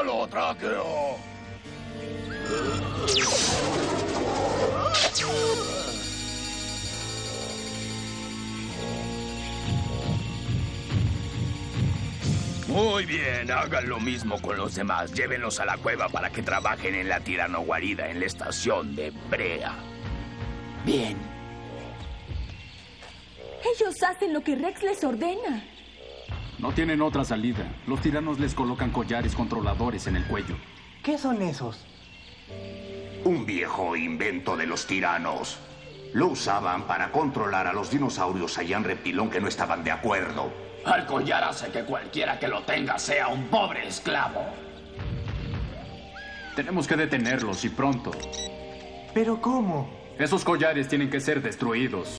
¡Halo, Tráqueo! Muy bien, hagan lo mismo con los demás. Llévenlos a la cueva para que trabajen en la tiranoguarida en la estación de Brea. Bien. Ellos hacen lo que Rex les ordena. No tienen otra salida. Los tiranos les colocan collares controladores en el cuello. ¿Qué son esos? Un viejo invento de los tiranos. Lo usaban para controlar a los dinosaurios allá en Reptilón que no estaban de acuerdo. El collar hace que cualquiera que lo tenga sea un pobre esclavo. Tenemos que detenerlos y pronto. ¿Pero cómo? Esos collares tienen que ser destruidos.